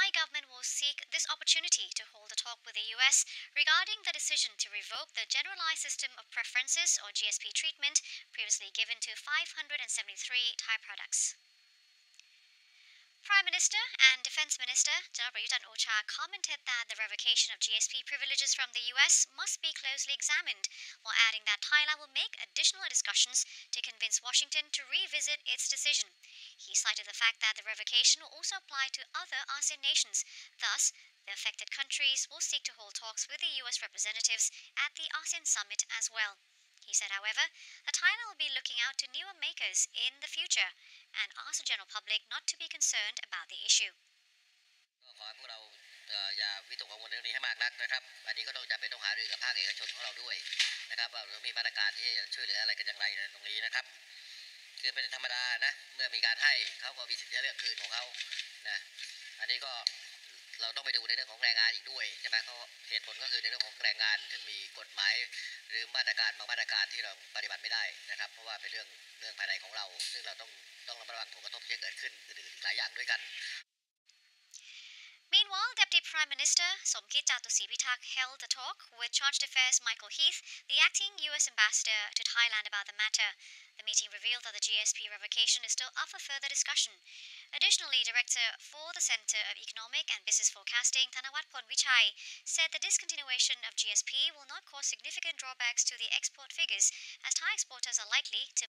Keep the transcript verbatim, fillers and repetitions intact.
Thai government will seek this opportunity to hold a talk with the U S regarding the decision to revoke the Generalized System of Preferences or G S P treatment previously given to five hundred seventy-three Thai products. Prime Minister and Defence Minister General Prayut Chan-o-cha commented that the revocation of G S P privileges from the U S must be closely examined, while adding that Thailand will make additional discussions to convince Washington to revisit its decision. He cited the fact that the revocation will also apply to other ASEAN nations. Thus, the affected countries will seek to hold talks with the U S representatives at the ASEAN Summit as well. He said, however, that Thailand will be looking out to newer makers in the future and asked the general public not to be concerned about the issue. ขอให้พวกเราอย่าวิตกกังวลเรื่องนี้ให้มากนักนะครับอันนี้ก็ต้องจำเป็นต้องหารือกับภาคเอกชนของเราด้วยนะครับว่าเรามีมาตรการที่จะช่วยเหลืออะไรกันอย่างไรในตรงนี้นะครับคือเป็นธรรมดานะเมื่อมีการให้เขาก็มีสิทธิ์จะเลือกคืนของเขานะอันนี้ก็เราต้องไปดูในเรื่องของแรงงานอีกด้วยใช่ไหมเขาเหตุผลก็คือในเรื่องของแรงงานที่มีกฎหมายหรือมาตรการบางมาตรการที่เราปฏิบัติไม่ได้นะครับเพราะว่าเป็นเรื่องเรื่องภายในของเราซึ่งเราต้องต้องระมัดระวังผลกระทบที่เกิดขึ้นอื่นๆหลายอย่างด้วยกัน Meanwhile, Deputy Prime Minister Somkit Jatusipitak held a talk with Chargé d'Affaires Michael Heath, the acting U S ambassador to Thailand, about the matter. The meeting revealed that the G S P revocation is still up for further discussion. Additionally, Director for the Centre of Economic and Business Forecasting, Thanawat Vichai, said the discontinuation of G S P will not cause significant drawbacks to the export figures, as Thai exporters are likely to